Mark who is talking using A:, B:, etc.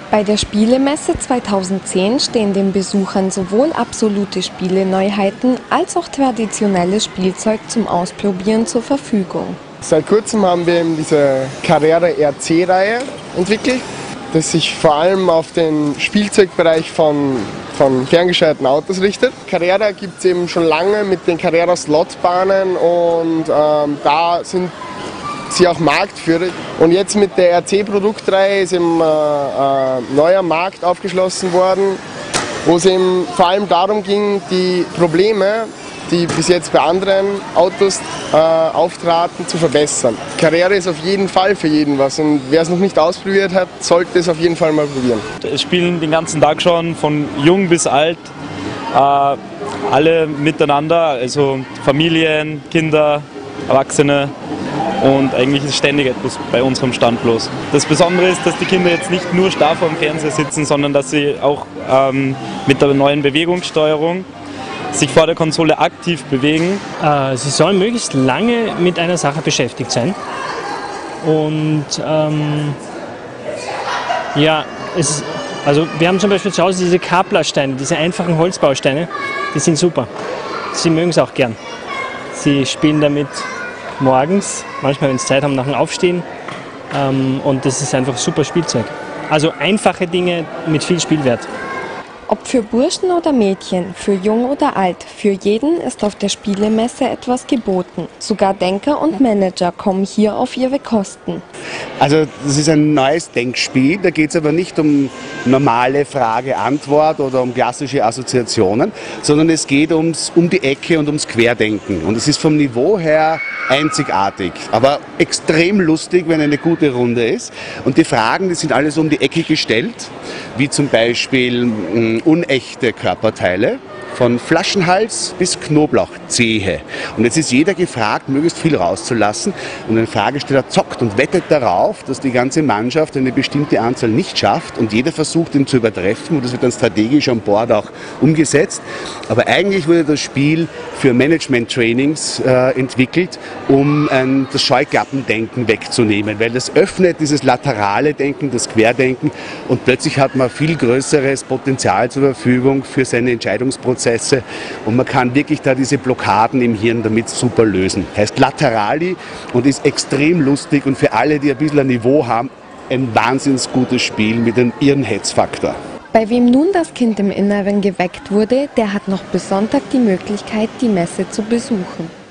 A: Bei der Spielemesse 2010 stehen den Besuchern sowohl absolute Spieleneuheiten als auch traditionelles Spielzeug zum Ausprobieren zur Verfügung.
B: Seit kurzem haben wir eben diese Carrera RC-Reihe entwickelt, das sich vor allem auf den Spielzeugbereich von ferngesteuerten Autos richtet. Carrera gibt es eben schon lange mit den Carrera-Slotbahnen und da sind sie auch Marktführer. Und jetzt mit der RC-Produktreihe ist eben ein neuer Markt aufgeschlossen worden, wo es eben vor allem darum ging, die Probleme, die bis jetzt bei anderen Autos auftraten, zu verbessern. Carrera ist auf jeden Fall für jeden was und wer es noch nicht ausprobiert hat, sollte es auf jeden Fall mal probieren.
C: Es spielen den ganzen Tag schon, von jung bis alt, alle miteinander, also Familien, Kinder, Erwachsene. Und eigentlich ist ständig etwas bei unserem Stand los. Das Besondere ist, dass die Kinder jetzt nicht nur starr vor dem Fernseher sitzen, sondern dass sie auch mit der neuen Bewegungssteuerung sich vor der Konsole aktiv bewegen.
D: Sie sollen möglichst lange mit einer Sache beschäftigt sein. Und ja, also wir haben zum Beispiel zu Hause diese Kaplersteine, diese einfachen Holzbausteine, die sind super. Sie mögen es auch gern. Sie spielen damit morgens, manchmal wenn sie Zeit haben nach dem Aufstehen, und das ist einfach super Spielzeug. Also einfache Dinge mit viel Spielwert.
A: Ob für Burschen oder Mädchen, für jung oder alt, für jeden ist auf der Spielemesse etwas geboten. Sogar Denker und Manager kommen hier auf ihre Kosten.
E: Also das ist ein neues Denkspiel, da geht es aber nicht um normale Frage-Antwort oder um klassische Assoziationen, sondern es geht um die Ecke und ums Querdenken. Und es ist vom Niveau her einzigartig, aber extrem lustig, wenn eine gute Runde ist. Und die Fragen, die sind alles um die Ecke gestellt, wie zum Beispiel unechte Körperteile, von Flaschenhals bis Knoblauchzehe. Und jetzt ist jeder gefragt, möglichst viel rauszulassen. Und ein Fragesteller zockt und wettet darauf, dass die ganze Mannschaft eine bestimmte Anzahl nicht schafft. Und jeder versucht, ihn zu übertreffen. Und das wird dann strategisch an Bord auch umgesetzt. Aber eigentlich wurde das Spiel für Management-Trainings entwickelt, um das Scheuklappendenken wegzunehmen. Weil das öffnet dieses laterale Denken, das Querdenken. Und plötzlich hat man viel größeres Potenzial zur Verfügung für seine Entscheidungsprozesse. Und man kann wirklich da diese Blockaden im Hirn damit super lösen. Heißt Laterali und ist extrem lustig und für alle, die ein bisschen ein Niveau haben, ein wahnsinnig gutes Spiel mit einem Irrenhetzfaktor.
A: Bei wem nun das Kind im Inneren geweckt wurde, der hat noch bis Sonntag die Möglichkeit, die Messe zu besuchen.